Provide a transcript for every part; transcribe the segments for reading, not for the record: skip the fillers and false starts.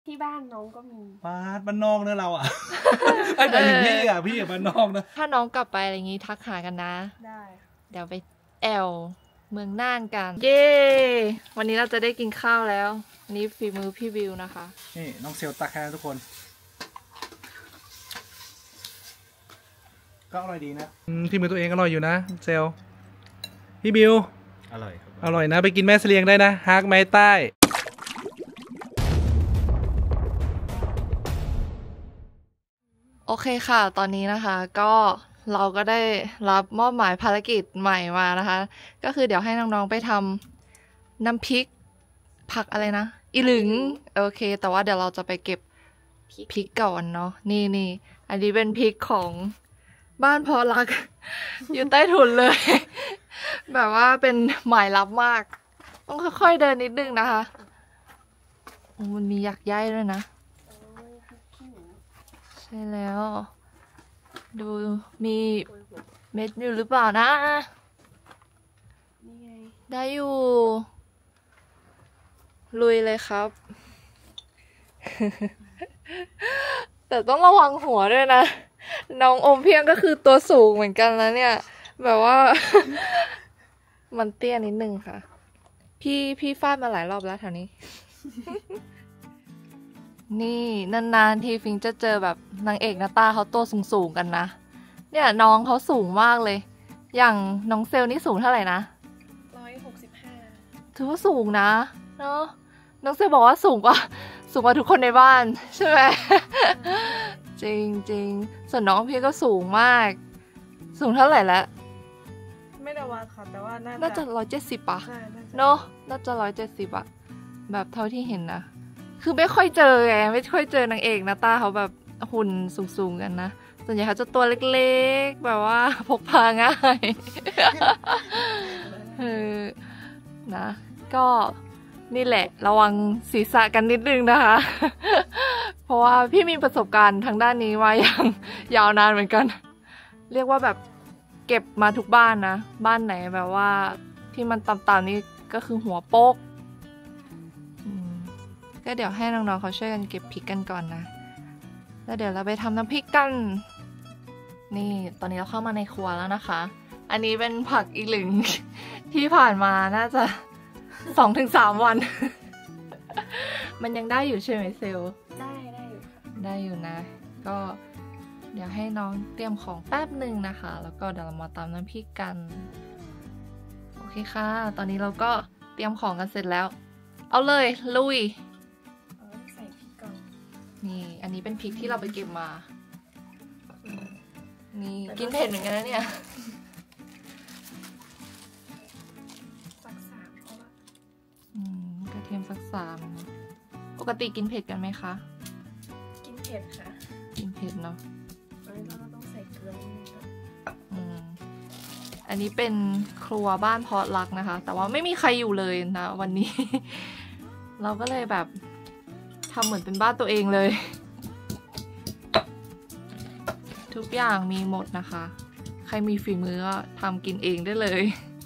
ที่บ้านน้องก็มีบ้านนอกเนอะเราอ่ะไอ้ไปถึงพี่บ้านนอกนะถ้าน้องกลับไปอะไรอย่างงี้ทักหากันนะได้เดี๋ยวไปแอลเมืองน่านกันเย้วันนี้เราจะได้กินข้าวแล้วนี่ฝีมือพี่วิวนะคะนี่น้องเซลตักแค่ทุกคนก็อร่อยดีนะที่มือตัวเองอร่อยอยู่นะเซลพี่บิวอร่อยครับอร่อยนะไปกินแม่เสลียงได้นะฮากไม้ใต้โอเคค่ะตอนนี้นะคะก็เราก็ได้รับมอบหมายภารกิจใหม่มานะคะก็คือเดี๋ยวให้น้องๆไปทำน้ำพริกผักอะไรนะอีหลึงโอเคแต่ว่าเดี๋ยวเราจะไปเก็บพริกก่อนเนาะนี่อันนี้เป็นพริกของบ้านพอรัก อยู่ใต้ถุนเลย แบบว่าเป็นหมายลับมากต้องค่อยๆเดินนิดนึงนะคะมันมีหยักใยด้วยนะใช่แล้วดูมีเม็ดอยู่หรือเปล่านะนี่ไงได้อยู่ลุยเลยครับ แต่ต้องระวังหัวด้วยนะน้องอมเพียงก็คือตัวสูงเหมือนกันแล้วเนี่ยแบบว่า มันเตี้ยนิดนึงค่ะพี่ฟาดมาหลายรอบแล้วแถวนี้ นี่นานๆทีฟิงจะเจอแบบนางเอกหน้าตาเขาตัวสูงกันนะเนี่ยน้องเขาสูงมากเลยอย่างน้องเซลนี่สูงเท่าไหร่นะ 165 ถือว่าสูงนะเนาะน้องเซลบอกว่าสูงกว่าทุกคนในบ้านใช่ไหม จริงส่วนน้องพี่ก็สูงมากสูงเท่าไหร่แล้วไม่ได้วัดค่ะแต่ว่าน่าจะ170ป่ะเนาะน่าจะ170อะแบบเท่าที่เห็นนะคือไม่ค่อยเจอไงไม่ค่อยเจอนางเอกนะตาเขาแบบหุ่นสูงกันนะส่วนใหญ่เขาจะตัวเล็กๆแบบว่าพกพาง่ายนะก็นี่แหละระวังศีรษะกันนิดนึงนะคะ เพราะว่าพี่มีประสบการณ์ทางด้านนี้มาอย่างยาวนานเหมือนกันเรียกว่าแบบเก็บมาทุกบ้านนะบ้านไหนแบบว่าที่มันต่ำๆนี่ก็คือหัวโป๊กก็เดี๋ยวให้น้องๆเขาช่วยกันเก็บพริกกันก่อนนะแล้วเดี๋ยวเราไปทำน้ำพริกกันนี่ตอนนี้เราเข้ามาในครัวแล้วนะคะอันนี้เป็นผักอีหลึง ที่ผ่านมาน่าจะ 2-3 วัน มันยังได้อยู่ใช่ไหมเซลได้อยู่ค่ะได้อยู่นะก็เดี๋ยวให้น้องเตรียมของแป๊บหนึ่งนะคะแล้วก็เดี๋ยวเรามาตำน้ำพริกกันโอเคค่ะตอนนี้เราก็เตรียมของกันเสร็จแล้วเอาเลยลุยใส่พริกก่อนนี่อันนี้เป็นพริกที่เราไปเก็บมานี่กินเผ็ดเหมือนกันนะเนี่ยสัก3เพราะว่ากระเทียมสัก3ปกติกินเผ็ดกันไหมคะกินเผ็ดค่ะกินเผ็ดเนาะเราต้องใส่เกลือนิดนึงอันนี้เป็นครัวบ้านพอรักนะคะแต่ว่าไม่มีใครอยู่เลยนะวันนี้ เราก็เลยแบบทำเหมือนเป็นบ้านตัวเองเลยทุกอย่างมีหมดนะคะใครมีฝีมือก็ทำกินเองได้เลย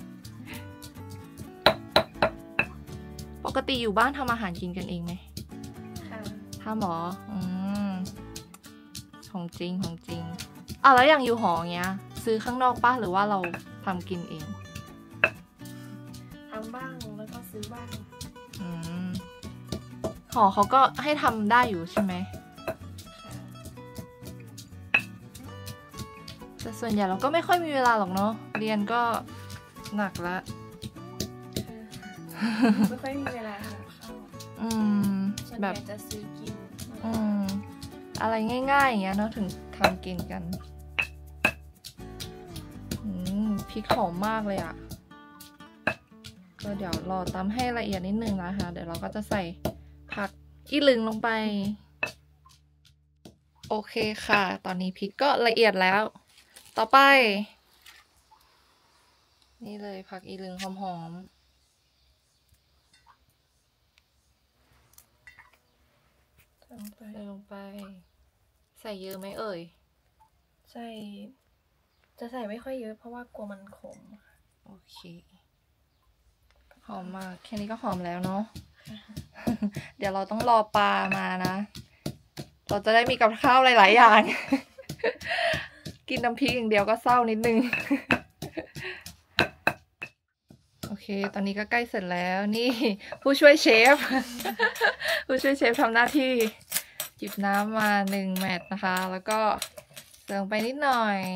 ปกติอยู่บ้านทำอาหารกินกันเองไหมทำหรอของจริงแล้วอย่างอยู่หอเงี้ยซื้อข้างนอกป่ะหรือว่าเราทำกินเองทำบ้างแล้วก็ซื้อบ้างหอเขาก็ให้ทำได้อยู่ใช่ไหมแต่ส่วนใหญ่เราก็ไม่ค่อยมีเวลาหรอกเนาะเรียนก็หนักละไม่ค่อยมีเวลาทำข้าวแบบจะซื้อกินอะไรง่ายๆอย่างเงี้ยเนาะถึงทำกินกันพริกหอมมากเลยอ่ะก็เดี๋ยวรอตำให้ละเอียดนิดนึงนะคะเดี๋ยวเราก็จะใส่ผักอีหลึงลงไปโอเคค่ะตอนนี้พริกก็ละเอียดแล้วต่อไปนี่เลยผักอีหลึงหอมใส่ลงไปใส่เยอะไหมเอ่ยจะใส่ไม่ค่อยเยอะเพราะว่ากลัวมันขมโอเคหอมมากแค่นี้ก็หอมแล้วเนาะเดี๋ยวเราต้องรอปลามานะ เราจะได้มีกับข้าวหลายๆอย่าง กินน้ำพริกอย่างเดียวก็เศร้านิดนึง โอเค ตอนนี้ก็ใกล้เสร็จแล้วนี่ ผู้ช่วยเชฟ ผู้ช่วยเชฟทำหน้าที่หยิบน้ำมา1 แมตช์นะคะ แล้วก็เติมไปนิดหน่อย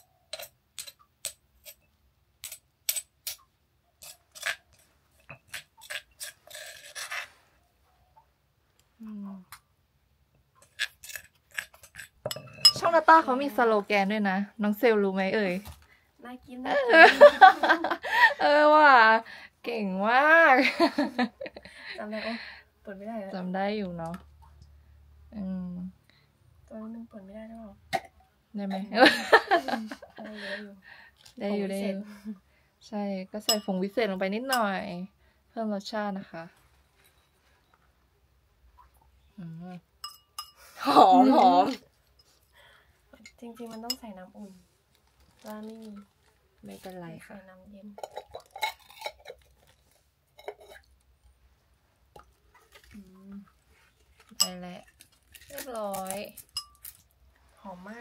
ช่องนาต้าเขามีสโลแกนด้วยนะ น้องเซลรู้ไหมเอ่ยน่ากินว่าเก่งมากจำได้โอ้เปิดไม่ได้แล้วจำได้อยู่เนาะตัวนึงเปิดไม่ได้หรอได้ไหม ได้อยู่ใช่ก็ใส่ผงวิเศษลงไปนิดหน่อย เพิ่มรสชาตินะคะหอมจริงๆมันต้องใส่น้ำอุ่นว่าไม่เป็นไรค่ะใส่น้ำเย็นไปแล้วเรียบร้อยหอมมาก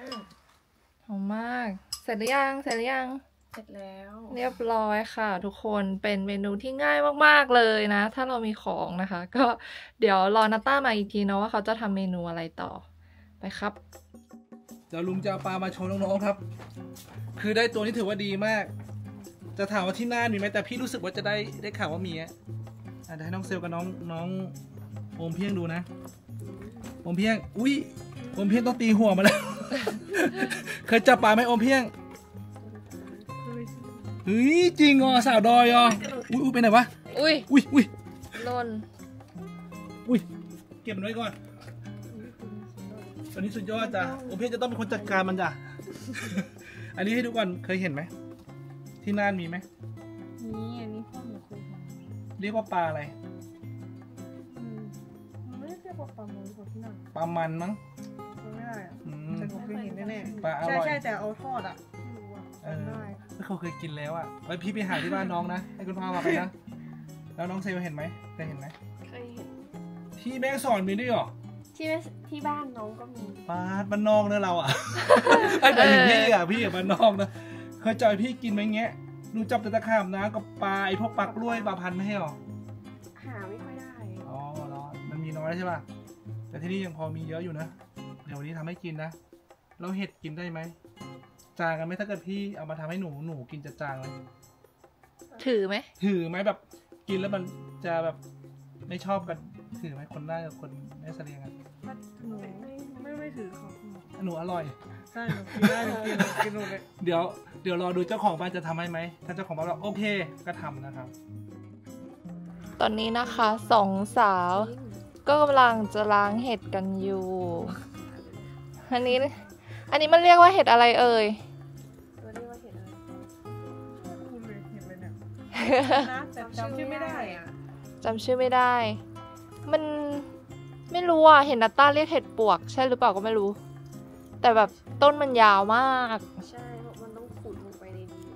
เสร็จหรือยังเสร็จแล้วเรียบร้อยค่ะทุกคนเป็นเมนูที่ง่ายมากๆเลยนะถ้าเรามีของนะคะ ก็เดี๋ยวรอนาต้ามาอีกทีนะว่าเขาจะทำเมนูอะไรต่อไปครับเดี๋ยวลุงจะเอาปลามาโชว์น้องๆครับคือได้ตัวนี้ถือว่าดีมากจะถามว่าที่น่านมีไหมแต่พี่รู้สึกว่าจะได้ข่าวว่ามีอ่ะเดี๋ยวให้น้องเซลกับน้องโอมเพียงดูนะโอมเพียงอุ้ยโอมเพียงต้องตีหัวมาแล้ว เคยจับปลาไหมโอมเพียงเฮ้ยจริงอ๋อสาวดอยอ๋ออุ้ยไปไหนวะอุ้ยหล่นอุ้ยเก็บมันไว้ก่อนตอนนี้สุดยอดจ้ะโอมเพียงจะต้องเป็นคนจัดการมันจ้ะ อันนี้ให้ดูก่อนเคยเห็นไหมที่น่านมีไหมนี่อันนี้พ่อหนูเคยทำเรียกว่าปลาอะไรไม่ได้เรียกว่าปลาหมูของที่น่านปลามันมั้งไม่ได้แต่ผมเคยเห็นแน่ๆปลาอร่อยใช่แต่เอาทอดอ่ะไม่เคยกินแล้วอ่ะไว้พี่ไปหาที่บ้านน้องนะให้คุณพ่อมาไปนะแล้วน้องเซลเห็นไหมเคยเห็นไหมเคยเห็นที่แม่สอนมีด้วยหรอที่บ้านน้องก็มีบ้านนอกนะเราอ่ะไอ้เป็นพี่อ่ะบ้านนอกนะเคยเจอพี่กินไหมเงี้ยดูจับแต่ตะขาบนะกับปลาไอ้พวกปลากล้วยปลาพันธุ์ไม่ให้หรอหาไม่ค่อยได้อ๋อแล้วมันมีน้อยใช่ป่ะแต่ที่นี่ยังพอมีเยอะอยู่นะเดี๋ยววันนี้ทำให้กินนะแล้วเห็ดกินได้ไหมจางกันไหมถ้าเกิดพี่เอามาทำให้หนูกินจะจางไหมถือไหมแบบกินแล้วมันจะแบบไม่ชอบกันถือไหมคนได้กับคนไม่เสลียงกันหนูไม่ถือเขาหนูอร่อยใช่หนูกินได้กินหนูเลยเดี๋ยวรอดูเจ้าของบ้านจะทำให้ไหมถ้าเจ้าของบ้านบอกโอเคก็ทำนะครับตอนนี้นะคะ2 สาวก็กำลังจะล้างเห็ดกันอยู่อันนี้มันเรียกว่าเห็ดอะไรเอ่ยตัวเรียกว่าเห็ดอะไรเห็ดอะไรเนี่ยนะแต่จำชื่อไม่ได้อ่ะจำชื่อไม่ได้มันไม่รู้อ่ะเห็นนาต้าเรียกเห็ดปวกใช่หรือเปล่าก็ไม่รู้แต่แบบต้นมันยาวมากใช่มันต้องขุดลงไปในนี้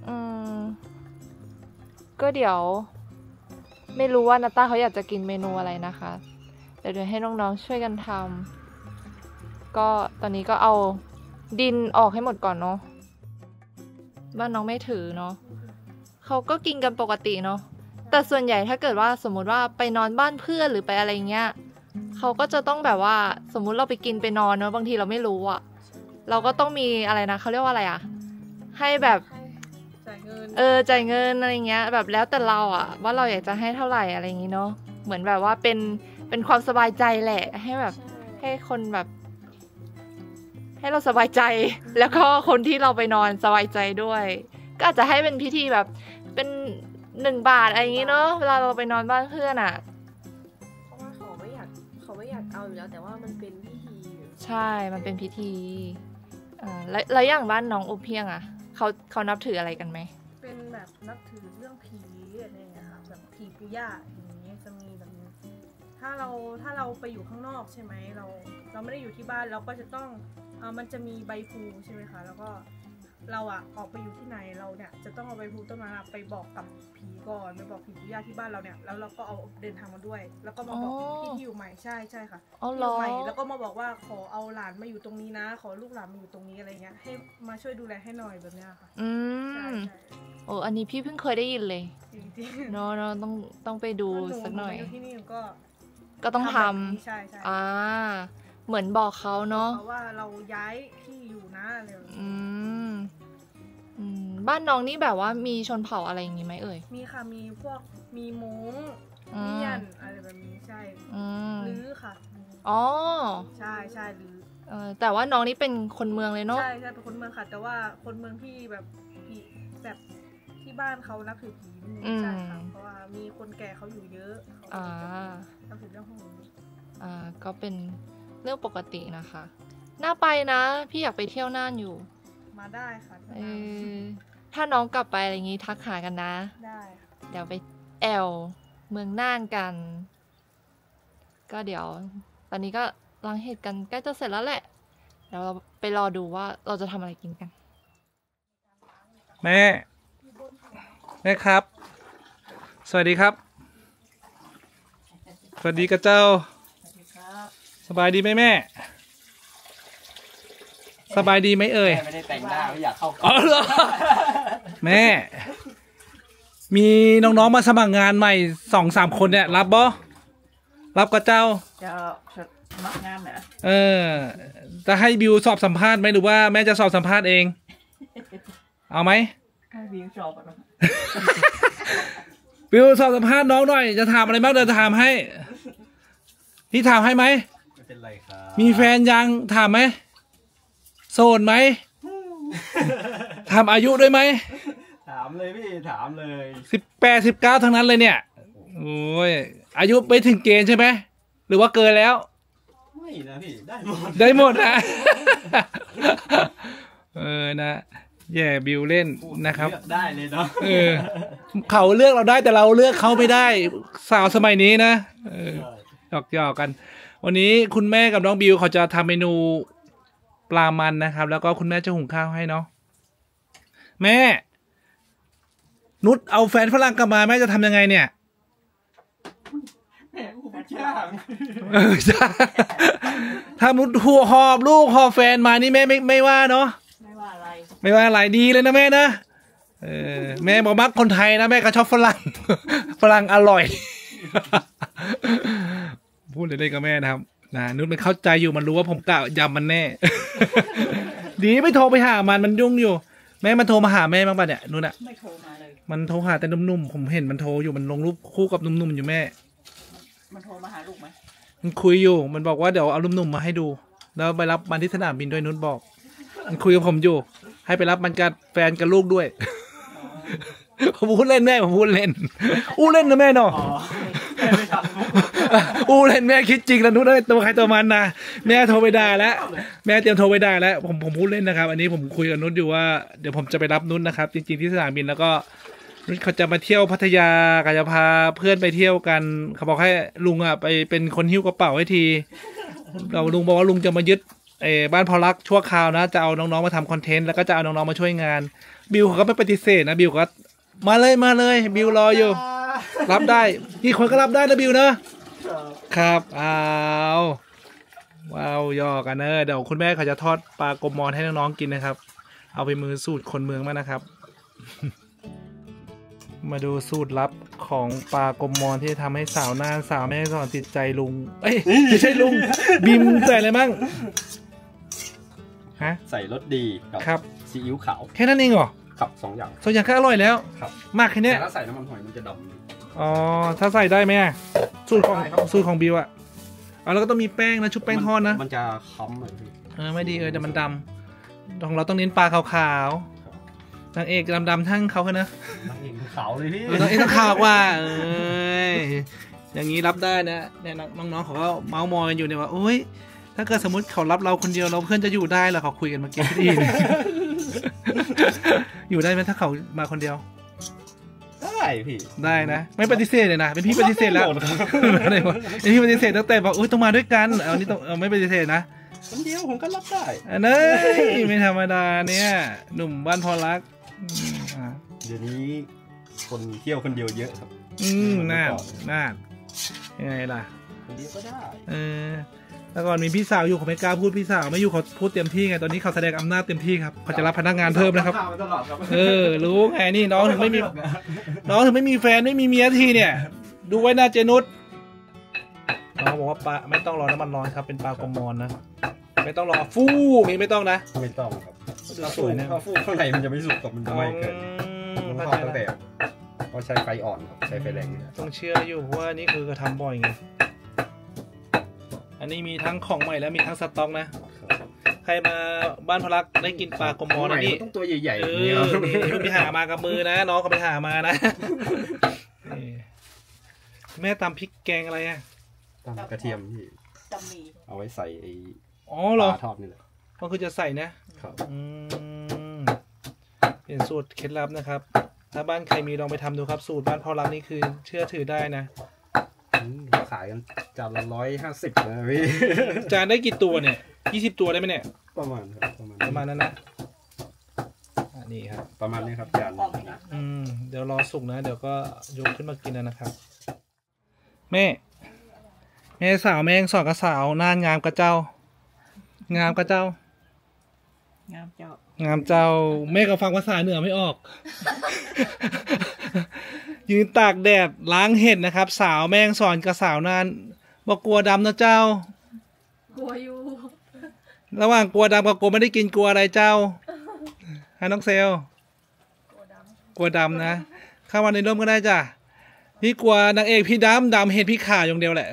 ก็เดี๋ยวไม่รู้ว่านาต้าเขาอยากจะกินเมนูอะไรนะคะเดี๋ยวให้น้องๆช่วยกันทำก็ตอนนี้ก็เอาดินออกให้หมดก่อนเนาะบ้านน้องไม่ถือเนาะเขาก็กินกันปกติเนาะแต่ส่วนใหญ่ถ้าเกิดว่าสมมุติว่าไปนอนบ้านเพื่อนหรือไปอะไรเงี้ยเขาก็จะต้องแบบว่าสมมุติเราไปกินไปนอนเนาะบางทีเราไม่รู้อะเราก็ต้องมีอะไรนะเขาเรียกว่าอะไรอะให้แบบจ่ายเงินจ่ายเงินอะไรเงี้ยแบบแล้วแต่เราอะว่าเราอยากจะให้เท่าไหร่อะไรอย่างงี้เนาะเหมือนแบบว่าเป็นความสบายใจแหละให้แบบให้คนแบบให้เราสบายใจแล้วก็คนที่เราไปนอนสบายใจด้วยก็อาจจะให้เป็นพิธีแบบเป็น1 บาทอะไรอย่างงี้เนาะเวลาเราไปนอนบ้านเพื่อนอ่ะเพราะว่าเขาไม่อยากเอาอยู่แล้วแต่ว่ามันเป็นพิธีใช่มันเป็นพิธีแล้วอย่างบ้านน้องอุเพียงอ่ะเขานับถืออะไรกันไหมเป็นแบบนับถือเรื่องผีอะไรอย่างเงี้ยค่ะแบบผีปู่ย่าอย่างเงี้ยจะมีแบบนี้ถ้าเราไปอยู่ข้างนอกใช่ไหมเราไม่ได้อยู่ที่บ้านเราก็จะต้องมันจะมีใบพลูใช่ไหมคะแล้วก็เราอะออกไปอยู่ที่ไหนเราเนี่ยจะต้องเอาใบพลูต้นนั้นอะไปบอกกับผีก่อนไปบอกผีปู่ย่าที่บ้านเราเนี่ยแล้วเราก็เอาเดินทางมาด้วย แล้วก็มาบอกพี่ที่อยู่ใหม่ใช่ค่ะอ๋อที่เหรอยู่อใหม่แล้วก็มาบอกว่าขอเอาหลานมาอยู่ตรงนี้นะ ขอลูกหลานมาอยู่ตรงนี้อะไรเงี้ยให้มาช่วยดูแลให้หน่อยแบบเนี้ยค่ะอืใช่มโอ้อันนี้พี่เพิ่งเคยได้ยินเลยจริงๆเนาะต้องไปดูสักหน่อยอยู่ที่นี่ก็ก็ต้องทแบบนี้ใช่ำเหมือนบอกเขาเนาะเพราะว่าเราย้ายที่อยู่นะอะไรแบบนี้อืมบ้านน้องนี่แบบว่ามีชนเผ่าอะไรอย่างงี้ไหมเอ่ยมีค่ะมีพวกมีม้งอืมเมียนอะไรแบบนี้ใช่อืมหรือค่ะอ๋อใช่หรือแต่ว่าน้องนี่เป็นคนเมืองเลยเนาะใช่เป็นคนเมืองค่ะ แต่ว่าคนเมืองที่แบบผีแบบที่บ้านเขานับถือผีนิดนึงใช่ค่ะเพราะว่ามีคนแก่เขาอยู่เยอะเขานับถือเรื่องพวกนี้ก็เป็นเรื่องปกตินะคะ น่าไปนะ พี่อยากไปเที่ยวน่านอยู่มาได้ค่ะถ้าน้องกลับไปอะไรอย่างงี้ทักหากันนะได้ค่ะเดี๋ยวไปแอลเมืองน่านกัน ก็เดี๋ยว ตอนนี้ก็ล้างเห็ดกันใกล้จะเสร็จแล้วแหละ เดี๋ยวเราไปรอดูว่าเราจะทำอะไรกินกันแม่ครับ สวัสดีครับ สวัสดีกับเจ้าสบายดีไหมแม่สบายดีไหมเอ่ยไม่ได้แต่งหน้าไม่อยากเข้าอ๋อเหรอแม่ มีน้องๆมาสมัครงานใหม่2-3 คนเนี่ยรับบ่รับกับเจ้าจะสมัครงานเหรอจะให้บิวสอบสัมภาษณ์ไหมหรือว่าแม่จะสอบสัมภาษณ์เอง เอาไหมให้วิวชอบอ่ะบิวสอบสัมภาษณ์น้องหน่อยจะถามอะไรบ้างเดี๋ยวจะถามให้พี่ถามให้ไหมไม่เป็นไรครับมีแฟนยังถามไหมโสดไหมถามอายุด้วยไหมถามเลยพี่ถามเลย 18-19ทั้งนั้นเลยเนี่ยโอ้ยอายุไปถึงเกณฑ์ใช่ไหมหรือว่าเกินแล้วไม่นะพี่ได้หมดได้หมดนะ นะแย่บิวเล่นนะครับเลือกได้เลยเนาะเขาเลือกเราได้แต่เราเลือกเขาไม่ได้สาวสมัยนี้นะหยอกกัน วันนี้คุณแม่กับน้องบิวเขาจะทำเมนูปลามันนะครับ แล้วก็คุณแม่จะหุงข้าวให้เนาะแม่นุชเอาแฟนฝรั่งกลับมาแม่จะทำยังไงเนี่ยแม่กูไปจ้างถ้ามุดหัวหอบลูกหอบแฟนมานี่แม่ไม่ว่าเนาะไม่ว่าอะไรไม่ว่าอะไรดีเลยนะแม่นะแม่บอกมักคนไทยนะแม่ก็ชอบฝรั่ง ฝรั่งอร่อย พูดเลยได้กับแม่นะครับนะนุชมันเข้าใจอยู่มันรู้ว่าผมกะยำมันแน่ ดีไม่โทรไปหามันยุ่งอยู่แม่มันโทรมาหาแม่บ้างป่ะเนี่ยนุชอะไม่โทรมาเลยมันโทรหาแต่หนุ่มๆผมเห็นมันโทรอยู่มันลงรูปคู่กับหนุ่มๆอยู่แม่มันโทรมาหาลูกไหมมันคุยอยู่มันบอกว่าเดี๋ยวเอาหนุ่มๆมาให้ดูแล้วไปรับมันที่สนามบินด้วยนุชบอกมันคุยกับผมอยู่ให้ไปรับมันกับแฟนกับลูกด้วย ผมพูดเล่นแม่ผมพูดเล่นอู้เล่นนะแม่เนาะอ๋อแม่ไม่ทำอู้เล่นแม่คิดจริงแล้วนุชได้ตัวใครตัวมันนะแม่โทรไปด่าแล้วแม่เตรียมโทรไปด่าแล้วผมพูดเล่นนะครับ อันนี้ผมคุยกับนุชอยู่ว่าเดี๋ยวผมจะไปรับนุชนะครับ จริงๆที่สนามบินแล้วก็นุชเขาจะมาเที่ยวพัทยาก็จะพาเพื่อนไปเที่ยวกันเขาบอกให้ลุงอ่ะไปเป็นคนหิ้วกระเป๋าให้ทีเราลุงบอกว่าลุงจะมายึดบ้านพอรักชั่วคราวนะจะเอาน้องๆมาทำคอนเทนต์แล้วก็จะเอาน้องๆมาช่วยงานบิวเขาก็ไม่ปฏิเสธนะบิวก็มาเลยบิวรออยู่รับได้นี่คนก็รับได้นะบิวเนอะครับว้าวยอกันเดี๋ยวคุณแม่เขาจะทอดปลากรมมอนให้น้องๆกินนะครับเอาไปมือสูตรคนเมืองมานะครับ มาดูสูตรลับของปลากรมมอนที่ทำให้สาวน่านสาวแม่สอนติดใจลุงเอ้ยไม่ใช่ลุงบิมใส่อะไรบ้างฮะใส่รสดีกับครับซีอิ๊วขาวแค่นั้นเองเหรอขับ2 อย่างส่วนอย่างก็อร่อยแล้วครับมากแค่เนี้ยแต่ถ้าใส่น้ำมันหอยมันจะดอ๋อถ้าใส่ได้ไหมอะสูตรของได้ครับสูตรของบิวอะเอาแล้วก็ต้องมีแป้งนะชุบำแป้งทอดนะมันจะค้ำเลยพี่ไม่ดีเดี๋ยวมันดำของเราต้องเน้นปลาขาวๆนางเอกดำๆทั้งเขานะนางเอกขาวเลยพี่นางเอกต้องขาวกว่าอย่างนี้รับได้นะเนี่ยน้องๆเขาก็เมาส์มอยกันอยู่เนี่ยว่าโอ๊ยถ้าเกิดสมมติเขารับเราคนเดียวเราเพื่อนจะอยู่ได้เหรอเขาคุยกันเมื่อกี้พี่ดีน อยู่ได้ไหมถ้าเขามาคนเดียวได้พี่ได้นะไม่ปฏิเสธเลยนะเป็นพี่ปฏิเสธแล้วหมดครับเป็นพี่ปฏิเสธตั้งแต่บอกอุ้ยต้องมาด้วยกันเอานี่ต้องไม่ปฏิเสธนะคนเดียวผมก็รับได้อันนี้ไม่ธรรมดาเนี่ยหนุ่มบ้านพอรักเดี๋ยวนี้คนเที่ยวคนเดียวเยอะครับน่ายังไงล่ะคนเดียวก็ได้แล้วก่อนมีพี่สาวอยู่เขาไม่กล้าพูดพี่สาวไม่อยู่เขาพูดเต็มที่ไงตอนนี้เขาแสดงอำนาจเต็มที่ครับเขาจะรับพนักงานเพิ่มนะครับรู้ไงนี่น้องถึงไม่มีแฟนไม่มีเมียทีเนี่ยดูไว้หน้าเจนุชน้องบอกว่าปลาไม่ต้องรอน้ำมันร้อนครับเป็นปลากระมอนนะไม่ต้องรอฟูไม่ต้องนะไม่ต้องครับถ้าฟูข้างในมันจะไม่สุกกับมันจะไหม้เกินต้องทอดตั้งแต่ก็ใช้ไฟอ่อนใช้ไฟแรงต้องเชื่ออยู่เพราะว่านี่คือกระทำบ่อยไงอันนี้มีทั้งของใหม่แล้วมีทั้งสต็อกนะใครมาบ้านพลักได้กินปลากระมอนนี่ต้องตัวใหญ่ๆนี่ไปหามากับมือนะน้องเขาไปหามานะแม่ตำพริกแกงอะไรอ่ะตำกระเทียมที่เอาไว้ใส่ไอ้ปลาทอดนี่แหละก็คือจะใส่นะครับเป็นสูตรเคล็ดลับนะครับถ้าบ้านใครมีลองไปทำดูครับสูตรบ้านพ่อรักนี่คือเชื่อถือได้นะขายกันจานละ150นะพี่จานได้กี่ตัวเนี่ย20ตัวได้ไหมเนี่ยประมาณนั้นนะนี่ครับประมาณนี้ครับจานเดี๋ยวรอสุกนะเดี๋ยวก็ยกขึ้นมากินนะครับแม่สาวแม่งสอนกับสาวน่างามกับเจ้างามกับเจ้างามเจ้าแม่ก็ฟังภาษาเหนือไม่ออกยืนตากแดดล้างเห็ดนะครับสาวแม่งสอนกับสาวนานบอกกลัวดำนะเจ้ากลัวอยู่ระหว่างกลัวดำกับกลัวไม่ได้กินกลัวอะไรเจ้าฮะน้องเซลกลัวดำนะเข้ามาในร่มก็ได้จ้ะพี่กลัวนางเอกพี่ดำเห็นพี่ขาอย่างเดียวแหละ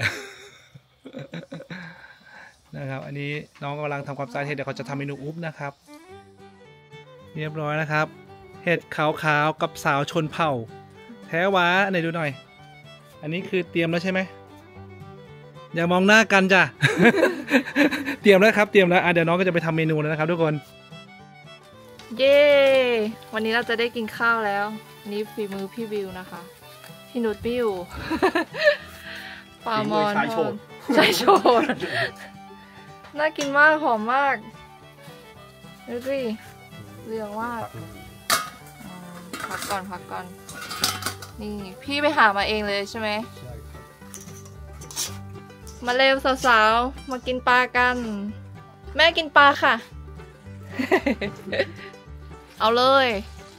นะครับอันนี้น้องกำลังทำความสะอาดเห็ดเดี๋ยวเขาจะทำเมนูอุ๊บนะครับเรียบร้อยนะครับเห็ดขาวๆกับสาวชนเผ่าแท้วะไหนดูหน่อยอันนี้คือเตรียมแล้วใช่ไหมอย่ามองหน้ากันจ้ะ เตรียมแล้วครับเตรียมแล้วเดี๋ยวน้องก็จะไปทำเมนูแล้วนะครับทุกคนเย้วันนี้เราจะได้กินข้าวแล้วนี่ฝีมือพี่วิวนะคะพี่นุชไม่อยู่ปลามอนชายโฉดน่ากินมากหอมมากดูสิเรื่องมากพักก่อนนี่พี่ไปหามาเองเลยใช่ไหมมาเร็วสาวๆมากินปลากันแม่กินปลาค่ะ เอาเลย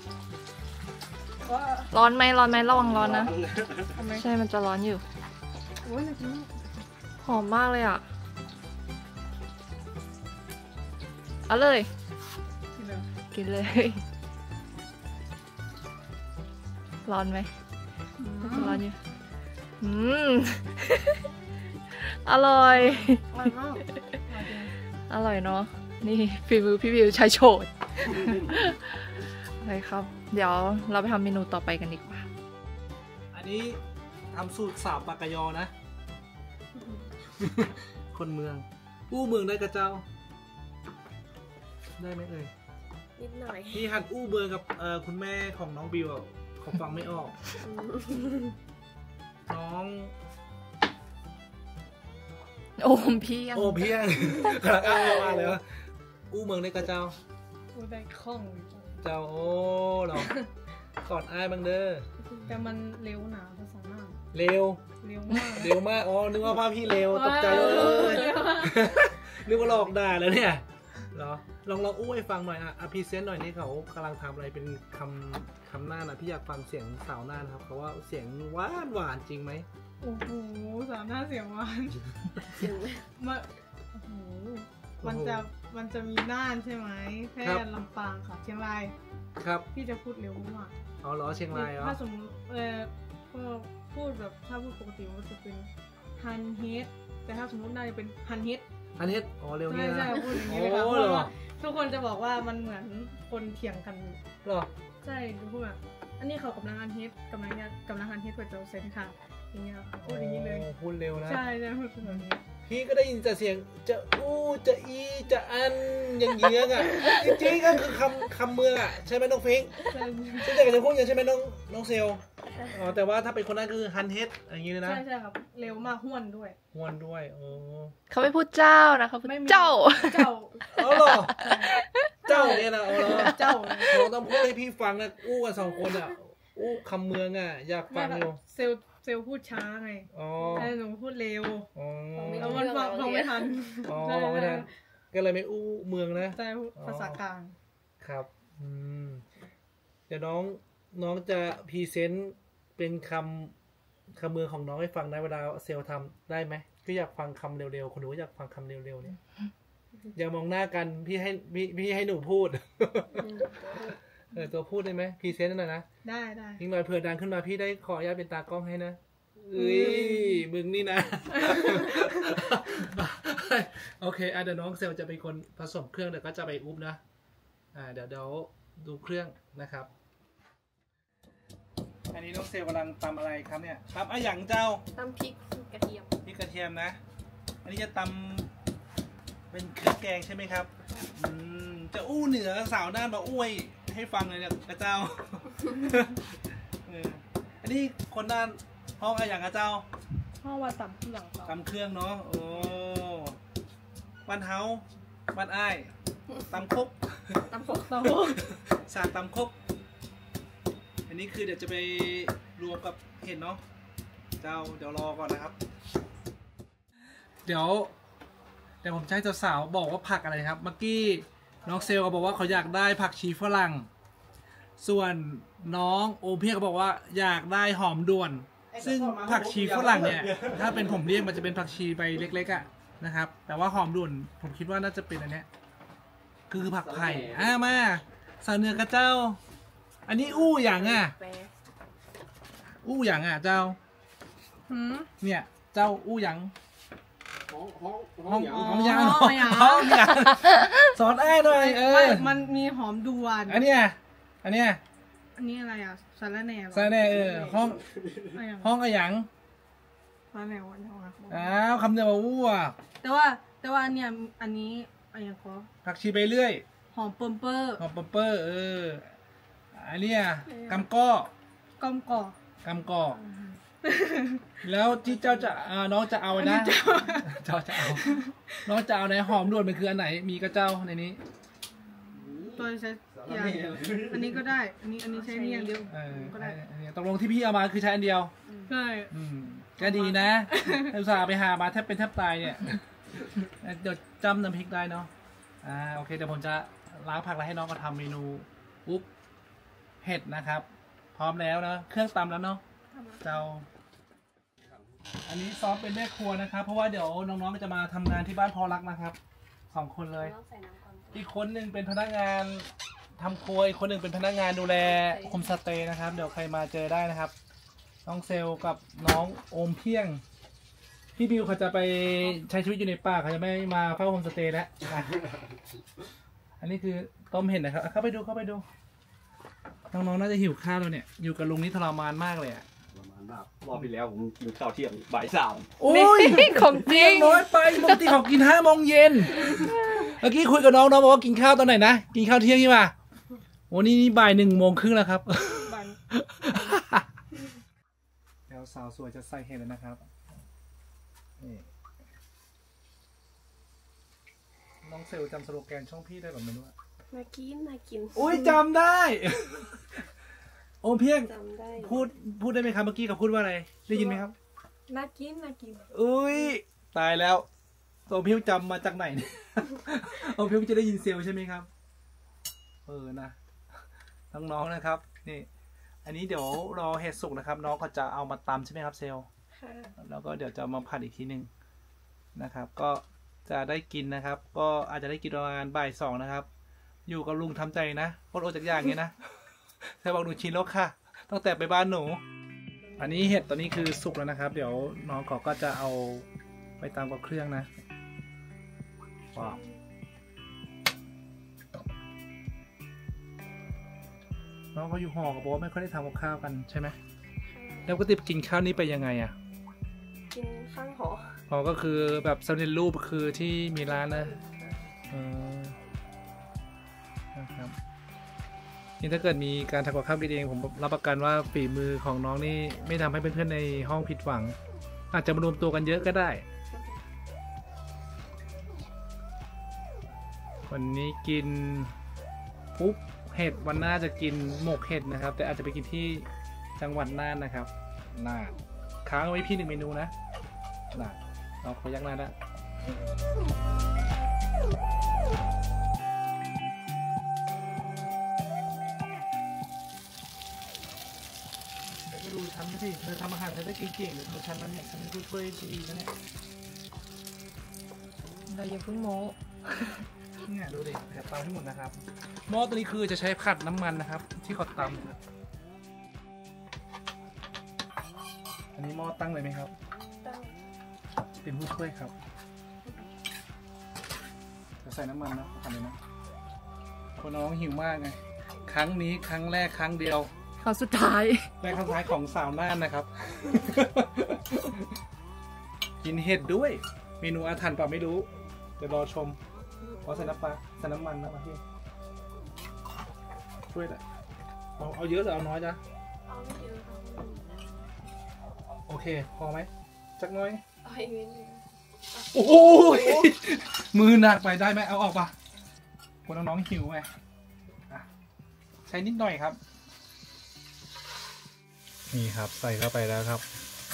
ร้อนไหมระวังร้อนนะใช่มันจะร้อนอยู่หอมมากเลยอ่ะเอาเลยกินเลยร้อนไหมร้อนอยู่อร่อยอร่อยเนาะนี่ฝีมือพี่วิวชายโฉดเลยครับเดี๋ยวเราไปทำเมนูต่อไปกันดีกว่าอันนี้ทำสูตรสาวปากกยอนะคนเมืองอู้เมืองได้กระเจ้าได้ไหมเอ่ยนิดหน่อยพี่หัดอู้เมืองกับคุณแม่ของน้องบิวเขาฟังไม่ออกน้องโอมเพียงกระเอามาเลยวะอู้เมืองได้กระเจ้าอู้ได้คล่องเจ้าโอ้หรอกอดอ้ายบังเด้อแต่มันเร็วหนาภาษาหน้าเร็วมากอ๋อนึกว่าภาพพี่เร็วตกใจเลยนึกว่าหลอกด่าแล้วเนี่ยเหรอลองอู้ให้ฟังหน่อยพรีเซนต์หน่อยนี่เขากำลังทำอะไรเป็นคำหน้านะพี่อยากฟังเสียงสาวหน้านะครับเพราะว่าเสียงหวานจริงไหมโอ้โหสาวหน้าเสียงหวานโอ้โหมันจะมีน่านใช่ไหมแพร่ลำปางค่ะเชียงรายครับพี่จะพูดเร็วมากอ๋อเหรอเชียงรายเหรอถ้าสมมติก็พูดแบบถ้าพูดปกติมันจะเป็นฮันเฮดแต่ถ้าสมมติน่าจะเป็นฮันเฮดอ๋อเร็วนี่นะใช่พูดอย่างนี้เลยค่ะเพราะว่าทุกคนจะบอกว่ามันเหมือนคนเถียงกันหรอใช่ดูพูดแบบอันนี้เขากำลังฮันเฮดกำลังฮันเฮดเปิดโจเซนค่ะอย่างเงี้ยพูดอย่างนี้เลยพูดเร็วนะใช่พูดแบบนี้พี่ก็ได้ยินแต่เสียงจะอู้จะอีจะอันอย่างเงี้ยอ่ะจริงๆก็คือคำเมืองอ่ะใช่ไหมน้องฟิงใช่แต่จะพูดอย่างใช่ไหมน้องเซลอ๋อแต่ว่าถ้าเป็นคนนั้นคือฮันเฮดอย่างงี้เลยนะใช่ครับเร็วมากห้วนด้วยห้วนด้วยโอ้เขาไม่พูดเจ้านะเขาพูดเจ้าเจ้าเอาเหรอเจ้าเนี่ยนะเอาเหรอเจ้าเราต้องพูดให้พี่ฟังนะอู้กัน2 คนอ่ะอู้คำเมืองอ่ะอยากฟังอยู่เซลพูดช้าไงอ๋อแต่หนูพูดเร็วอ๋อแล้วมันฟังไม่ทันอ๋อฟังไม่ทันก็เลยไม่อู้เมืองนะใช่ภาษากลางครับเดี๋ยวน้องจะพรีเซนต์เป็นคำเมืองของน้องให้ฟังได้เวลาเซลทำได้ไหมก็อยากฟังคำเร็วๆคนหนูอยากฟังคำเร็วๆเนี่ยอย่ามองหน้ากันพี่ให้หนูพูดตัวพูดได้ไหมพรีเซนต์นั่นนะได้ยิ่งหน่อยเผื่อดังขึ้นมาพี่ได้ขออนุญาตเป็นตากล้องให้นะมึงนี่นะ โอเคเดี๋ยวน้องเซลจะเป็นคนผสมเครื่องเดี๋ยวก็จะไปอุ๊บนะเดี๋ยวดูเครื่องนะครับอันนี้น้องเซลกำลังตำอะไรครับเนี่ยตำอย่างเจ้าตำพริกกระเทียมพริกกระเทียมนะอันนี้จะตำเป็นเครื่องแกงใช่ไหมครับจะอู้เหนือสาวน่านมาอ้วยให้ฟังเลยเนี่ยกระเจ้า อันนี้คนด้านห้องอย่างกระเจ้าห้องว่าตำเครื่องตำเครื่องเนาะโอ้บ้านเฮาบ้านอ้ายตำครบสาดตำครบอันนี้คือเดี๋ยวจะไปรวมกับเห็ดเนาะเจ้าเดี๋ยวรอก่อนนะครับเดี๋ยวผมจะให้สาวๆบอกว่าผักอะไรครับเมื่อกี้น้องเซลก็บอกว่าเขาอยากได้ผักชีฝรั่งส่วนน้องโอเพียก็บอกว่าอยากได้หอมด่วนซึ่งผักชีฝรั่งเนี่ยถ้าเป็นผมเรียกมันจะเป็นผักชีใบเล็กๆอ่ะนะครับแต่ว่าหอมด่วนผมคิดว่าน่าจะเป็นอันเนี้ยคือผักไผ่มาสาวเหนือกระเจ้าอันนี้อู้อย่างอู้อย่างเจ้าเนี่ยเจ้าอู้อย่างห้องยางสอนไอ้หน่อยมันมีหอมด่วนอันนี้อะไรอ่ะสาระแหน่ห้องอะไรอย่างสาระแหน่คำเดียวอู้อ่ะแต่ว่าอันนี้อะไรขอผักชีไปเรื่อยหอมเปิมเปอร์อันนี้กำก้อแล้วที่เจ้าจะน้องจะเอานะเจ้าจะเอาน้องจะเอาในหอมด่วนมันคืออันไหนมีกระเจ้าในนี้ตัวใช้อันนี้ก็ได้อันนี้ใช้นี่อย่างเดียวก็ได้ตกลงที่พี่เอามาคือใช้อันเดียวใช่ก็ดีนะอุตส่าห์ไปหามาแทบเป็นแทบตายเนี่ยเดี๋ยวจำน้ำพริกได้เนาะโอเคเดี๋ยวผมจะล้างผักแล้วให้น้องก็ทำเมนูอุ๊บเห็ดนะครับพร้อมแล้วนะเครื่องตำแล้วเนาะเจ้าอันนี้ซอฟเป็นแม่ครัวนะครับเพราะว่าเดี๋ยวน้องๆจะมาทำงานที่บ้านพอรักนะครับ2 คนเลยอีกคนหนึ่งเป็นพนักงานทำครัวอีกคนหนึ่งเป็นพนักงานดูแลโฮมสเตย์นะครับเดี๋ยวใครมาเจอได้นะครับน้องเซลกับน้องโอมเพียงพี่บิวเขาจะไปใช้ชีวิตอยู่ในป่าเขาจะไม่มาเฝ้าโฮมสเตย์แล้วอันนี้คือต้มเห็ดนะครับเข้าไปดูน้องๆน่าจะหิวข้าวแล้วเนี่ยอยู่กับลุงนี่ทรมานมากเลยอะรอบที่แล้วผมกินข้าวเที่ยงบ่าย 3 โอ้ยของจริงน้อยไปปกติเขากิน5 โมงเย็นเมื่อกี้คุยกับน้องบอกว่ากินข้าวตอนไหนนะกินข้าวเที่ยงใช่ป่ะโอ้นี่บ่าย 1 โมงครึ่งแล้วครับแล้วสาวสวยจะใส่เห็ดแล้วนะครับน้องเซลจำสโลแกนช่องพี่ได้หรือไม่รู้น่ากินโอ้ยจำได้โอมเพียงพูดได้ไหมครับเมื่อกี้เขาพูดว่าอะไรได้ยินไหมครับน่ากินอุ้ยตายแล้วโอมเพียงจำมาจากไหนเนี่ยโอมเพียงจะได้ยินเซลใช่ไหมครับนะน้องๆนะครับนี่อันนี้เดี๋ยวรอเห็ดสุกนะครับน้องก็จะเอามาตำใช่ไหมครับเซลแล้วก็เดี๋ยวจะมาผัดอีกทีนึงนะครับก็จะได้กินนะครับก็อาจจะได้กินประมาณบ่าย 2นะครับอยู่กับลุงทำใจนะอดจากอย่างเงี้ยนะเธอบอกหนูชินแล้วค่ะตั้งแต่ไปบ้านหนูอันนี้เห็ดตอนนี้คือสุกแล้วนะครับเดี๋ยวน้องก็จะเอาไปตามกับเครื่องนะว้าวน้องเขาอยู่หอกับบอกว่าไม่ค่อยได้ทำกับข้าวกันใช่ไหมแล้วก็ติดกินข้าวนี้ไปยังไงอ่ะกินข้างหอก็คือแบบสำเร็จรูปคือที่มีร้านนะนะครับนี่ถ้าเกิดมีการทำกับข้าวกินเองผมรับประกันว่าฝีมือของน้องนี่ไม่ทำให้เพื่อนๆในห้องผิดหวัง อาจจะมารวมตัวกันเยอะก็ได้ วันนี้กินปุ๊บเห็ดวันหน้าจะกินหมกเห็ดนะครับแต่อาจจะไปกินที่จังหวัดน่านนะครับน่านค้างไว้พี่1 เมนูนะน่านเราขอยักหน้าได้ดูฉันสิเธอทำอาหารเธอได้เก่งๆหรือฉันมันเนี่ยฉันเป็นผู้ช่วยดีนะเนี่ยเราอย่าเพิ่งโม้เนี่ยดูดิแถบเตาให้หมดนะครับหม้อตัวนี้คือจะใช้ผัดน้ำมันนะครับที่เขาตำอันนี้หม้อตั้งเลยไหมครับเป็นผู้ช่วยครับจะใส่น้ำมันนะทำเลยนะคนน้องหิวมากไงครั้งนี้ครั้งแรกครั้งเดียวครั้งสุดท้ายแรกครั้งสุดท้ายของสาวน่านนะครับ กินเห็ดด้วยเมนูอาถรรพ์เปล่าไม่รู้เดี๋ยวรอชมเอาใส่น้ำปลาใส่น้ำมันนะพี่ช่วยได้เอาเยอะหรือเอาน้อยจ๊ะเอาไม่เยอะค่ะโอเคพอไหมจักน้อยเอาอีกนิดนึงโอ้ยมือหนักไปได้ไหมเอาออกปะคนน้องๆหิวไงใช้นิดหน่อยครับนี่ครับใส่เข้าไปแล้วครับ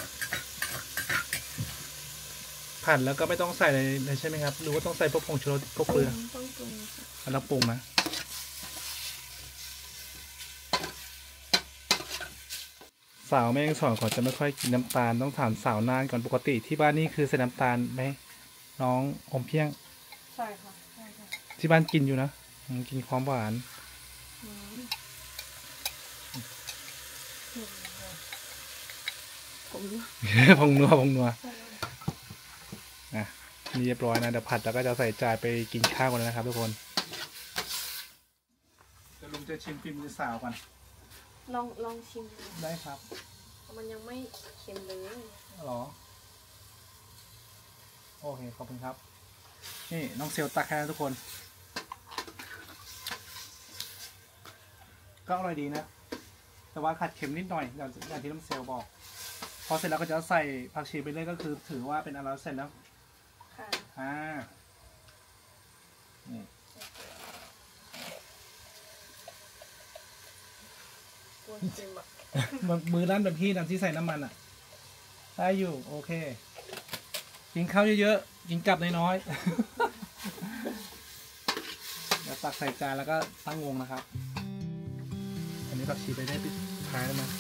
ผัดแล้วก็ไม่ต้องใส่เลยใช่ไหมครับหรือว่าต้องใส่พวกผงชูรสพวกเกลือต้องปรุงแล้วปรุงนะสาวแม่งสอนก่อนจะไม่ค่อยกินน้ำตาลต้องถามสาวนานก่อนปกติที่บ้านนี่คือใส่น้ำตาลไหมน้องอมเพียงใช่ค่ะใช่ค่ะที่บ้านกินอยู่นะกินความหวานผงนัวนี่เรียบร้อยนะเดี๋ยวผัดแล้วก็จะใส่จานไปกินข้าวกันแล้วนะครับทุกคนจะลุงจะชิมฝีมือสาวก่อนลองชิมได้ครับมันยังไม่เค็มเลยหรอโอเคขอบคุณครับนี่น้องเซลตักให้ทุกคนก็อร่อยดีนะแต่ว่าขัดเค็มนิดหน่อยอย่างที่น้องเซลบอกพอเสร็จแล้วก็จะใส่ผักชีไปเลยก็คือถือว่าเป็นอันแล้วเสร็จแล้วค่ะนี่มือด้านแบบพี่ที่ใส่น้ำมันอ่ะได้อยู่โอเคกินข้าวเยอะๆกินกลับน้อยๆเดี๋ยวตักใส่จานแล้วก็ตั้งวงนะครับอันนี้ผักชีไปได้ปิดท้ายแล้วนะ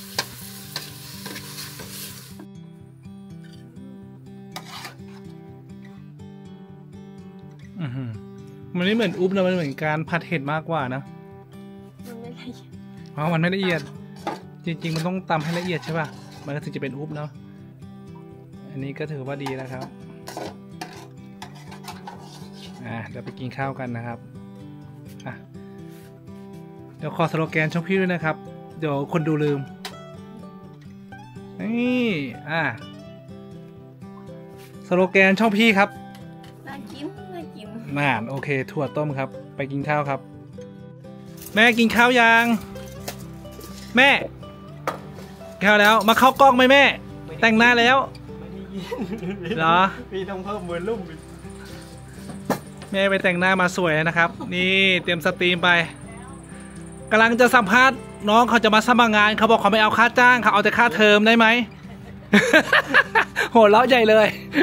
มันไม่เหมือนอุ๊บนะมันเหมือนการผัดเห็ดมากกว่านะมันไม่ละเอียดมันไม่ละเอียดจริงๆมันต้องตำให้ละเอียดใช่ป่ะมันก็ถึงจะเป็นอุ๊บเนาะอันนี้ก็ถือว่าดีแล้วครับเดี๋ยวไปกินข้าวกันนะครับเดี๋ยวขอสโลแกนช่องพี่ด้วยนะครับเดี๋ยวคนดูลืมนี่สโลแกนช่องพี่ครับน่ากินโอเคถั่วต้มครับไปกินข้าวครับแม่กินข้าวยังแม่ข้าวแล้วมาเข้ากล้องไหมแม่แต่งหน้าแล้วเหรอพี่ต้องเพิ่มวอลลุ่มแม่ไปแต่งหน้ามาสวยนะครับนี่เตรียมสตรีมไปกำลังจะสัมภาษณ์น้องเขาจะมาสมัครงานเขาบอกเขาไม่เอาค่าจ้างเขาเอาแต่ค่าเทอมได้ไหม โหเราะใหญ่เลย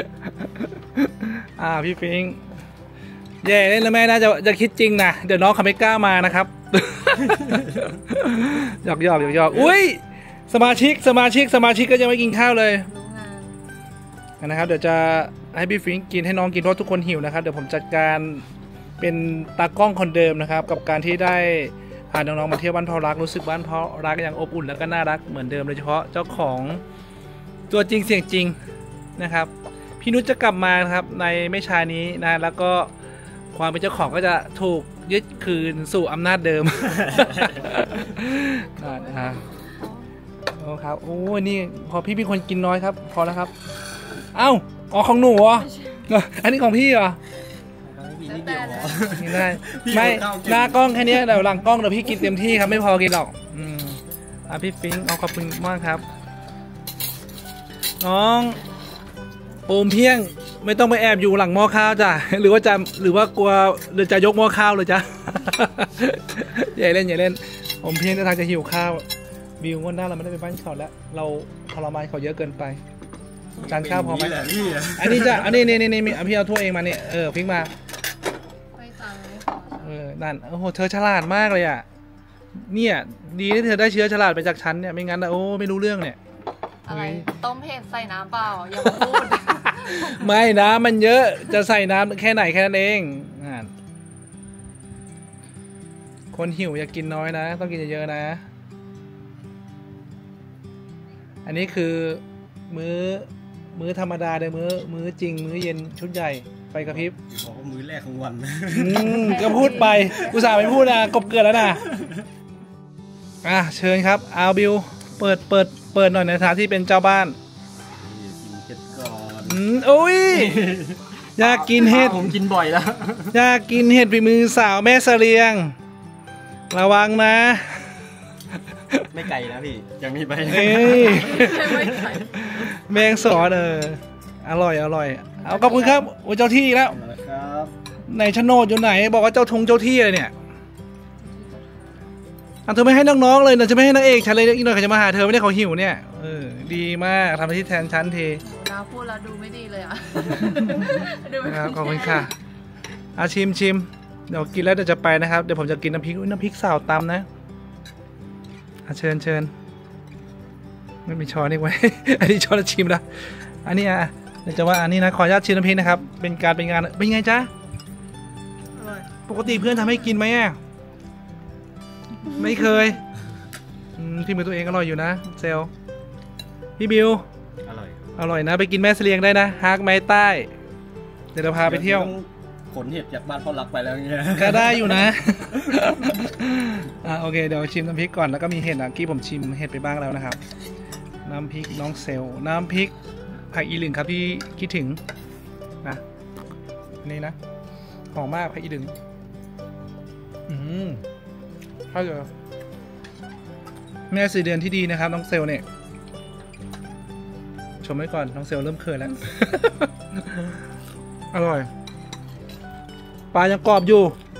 พี่ฟิงแย่เล่นแล้วแม่น่าจะคิดจริงนะเดี๋ยวน้องเขาไม่กล้ามานะครับหยอกอุ้ยสมาชิกก็ยังไม่กินข้าวเลยนะครับเดี๋ยวจะให้พี่ฟิงกินให้น้องกินเพราะทุกคนหิวนะครับเดี๋ยวผมจัดการเป็นตากล้องคนเดิมนะครับกับการที่ได้พาน้องๆมาเที่ยวบ้านพ่อรักรู้สึกบ้านพ่อรักอย่างอบอุ่นแล้วก็น่ารักเหมือนเดิมโดยเฉพาะเจ้าของตัวจริงเสียงจริงนะครับพี่นุชจะกลับมาครับในไม่ช้านี้นะแล้วก็ความเป็นเจ้าของก็จะถูกยึดคืนสู่อำนาจเดิมโอ้ครับโอ้นี่พอพี่เป็นคนกินน้อยครับพอแล้วครับเอ้าของหนูเหรออันนี้ของพี่เหรอนิดแต่เลยกินได้ไม่หน้ากล้องแค่นี้เดี๋ยวหลังกล้องเดี๋ยวพี่กินเต็มที่ครับไม่พอกินหรอกพี่ฟิงเอาขอบคุณมากครับน้องโอมเพียงไม่ต้องไปแอบอยู่หลังหม้อข้าวจ้ะหรือว่ากลัวหรือจะยกหม้อข้าวเลยจ้ะ อย่าเล่นโอมเพียงจะทางจะหิวข้าววิวงวดหน้าเราไม่ได้ไปบ้านเขาแล้วเราทรมานเขาเยอะเกินไปจานข้าวพอไหมอันนี้จ้ะอันนี้พี่เอาถ้วยเองมาเนี่ยฟิงมาไม่ตายไม่พอนั่นโอ้โหเธอฉลาดมากเลยอ่ะเนี่ยดีที่เธอได้เชื้อฉลาดไปจากฉันเนี่ยไม่งั้นนะโอ้ไม่รู้เรื่องเนี่ยอะไรต้มเห็ดใส่น้ำเปล่าอย่ามาพูดไม่นะมันเยอะจะใส่น้ำแค่ไหนแค่นั้นเองคนหิวอย่ากินน้อยนะต้องกินเยอะๆนะอันนี้คือมื้อธรรมดาเลยมื้อจริงมื้อเย็นชุดใหญ่ไฟกระพริบบอกว่ามื้อแรกของวันก็พูดไปอุตส่าห์ไม่พูดนะกบเกินแล้วนะเชิญครับอาบิวเปิดหน่อยในฐานะที่เป็นเจ้าบ้านกินเห็ดก่อนโอ้ยอยากกินเห็ดผมกินบ่อยแล้วอยากกินเห็ดฝีมือสาวแม่เสลียงระวังนะไม่ไกลนะพี่ยังมีไปไม่ไกลแมงสอนอร่อยเอาขอบคุณครับโอ้เจ้าที่แล้วไหนโฉนดอยู่ไหนบอกว่าเจ้าที่อะไรเนี่ยเธอไม่ให้น้องๆเลยนะจะไม่ให้นางเอกฉันเลยอีกหน่อยเขาจะมาหาเธอไม่ได้เขาหิวเนี่ยดีมากทำหน้าที่แทนฉันทีเราพูดแล้วดูไม่ดีเลยอ่ะครับขอบคุณค่ะชิมเดี๋ยวกินแล้วเดี๋ยวจะไปนะครับเดี๋ยวผมจะกินน้ำพริกสาวตำนะเชิญไม่มีช้อนนี่ไว้ อันนี้ช้อนชิมละอันนี้เดี๋ยวจะว่าอันนี้นะขออนุญาตชิมน้ำพริกนะครับเป็นงานเป็นไงจ๊ะปกติเพื่อนทำให้กินไหมไม่เคยที่มือตัวเองอร่อยอยู่นะเซลพี่บิวอร่อยนะไปกินแม่เสลียงได้นะฮากไม้ใต้เดี๋ยวเราพาไปเที่ยวขนเห็ดจากบ้านพ่อรักไปแล้วเงี้ยก็ได้อยู่นะ โอเคเดี๋ยวชิมน้ำพริกก่อนแล้วก็มีเห็ดกี้ผมชิมเห็ดไปบ้างแล้วนะครับน้ำพริกน้องเซลน้ำพริกผักอีหลึงครับที่คิดถึงนะนี่นะหอมมากผักอีหลึงเข้าใจแม่4 เดือนที่ดีนะครับน้องเซลเนี่ยชมไว้ก่อนน้องเซลเริ่มเขินแล้ว อร่อยปลายังกรอบอยู่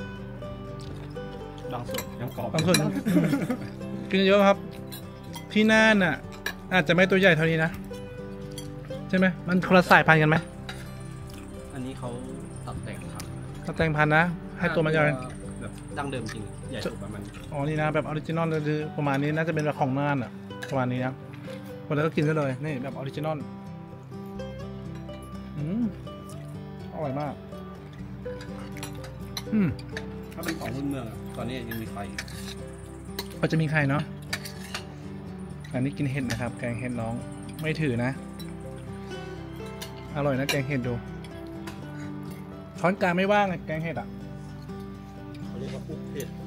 บางส่วนยังกรอบบางส่วนกินเยอะครับที่น่านอาจจะไม่ตัวใหญ่เท่านี้นะใช่ไหมมันคนละสายพันธุ์กันไหมอันนี้เขาตัดแต่งครับตัดแต่งพันธุ์นะให้ตัวมันใหญ่แบบดั้งเดิมจริงใหญ่สุดประมาณนี่นะแบบออริจินอลคือประมาณนี้น่าจะเป็นแบบของน่านประมาณนี้นะคนแล้วก็กินได้เลยนี่แบบออริจินอลอร่อยมากถ้าเป็นของพื้นเมืองตอนนี้ยังมีไฟก็จะมีใครเนาะอันนี้กินเห็ดนะครับแกงเห็ดน้องไม่ถือนะอร่อยนะแกงเห็ดดูช้อนกลางไม่ว่างแกงเห็ดเขาเรียกว่าปุ๊บเห็ด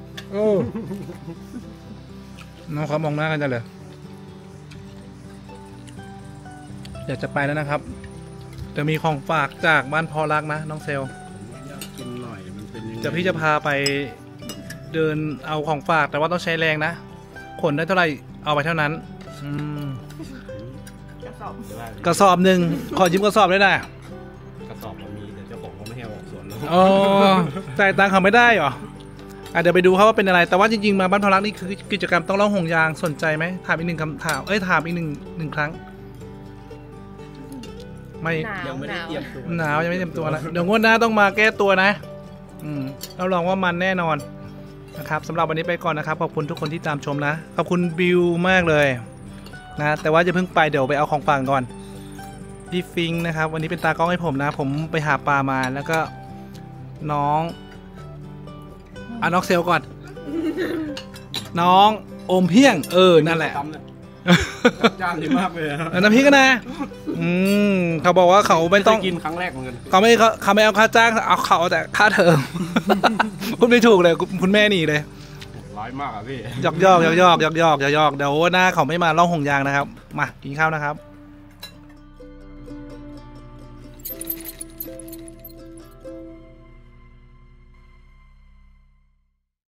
น้องเขามองหน้ากันจะเลยอยากจะไปแล้วนะครับจะมีของฝากจากบ้านพอรักนะน้องเซลกินหน่อยมันเป็นจะพี่จะพาไปเดินเอาของฝากแต่ว่าต้องใช้แรงนะขนได้เท่าไหร่เอาไปเท่านั้นกระสอบหนึ่งขอยืมกระสอบได้ไหมกระสอบมันมีแต่เจ้าของเขาไม่ให้ออกส่วนเลยจ่ายตังค์เขาไม่ได้หรอเดี๋ยวไปดูเขาว่าเป็นอะไรแต่ว่าจริงๆมาบ้านพอรักนี่คือกิจกรรมต้องล่องห่วงยางสนใจไหมถามอีก1 คำถามถามอีกหนึ่งครั้งไม่ยังไม่ได้เตรียมตัวหนาวยังไม่เตรียมตัวแล้วเดี๋ยวงวดหน้าต้องมาแก้ตัวนะเราลองว่ามันแน่นอนนะครับสำหรับวันนี้ไปก่อนนะครับขอบคุณทุกคนที่ตามชมนะขอบคุณบิวมากเลยนะแต่ว่าจะเพิ่งไปเดี๋ยวไปเอาของฝากก่อนพี่ฟิงนะครับวันนี้เป็นตากล้องให้ผมนะผมไปหาปลามาแล้วก็น้องน้องเซลก่อนน้องโอมเพียงนั่นแหละจ้างดีมากเลยน้ำพริกนะเขาบอกว่าเขาไม่ต้องกินครั้งแรกเหมือนกันเขาไม่เอาค่าจ้างเขาแต่ค่าเทอมคุณไม่ถูกเลยคุณแม่หนีเลยร้ายมากอ่ะพี่ยอกเดี๋ยวหน้าเขาไม่มาล่องห่วงยางนะครับมากินข้าวนะครับ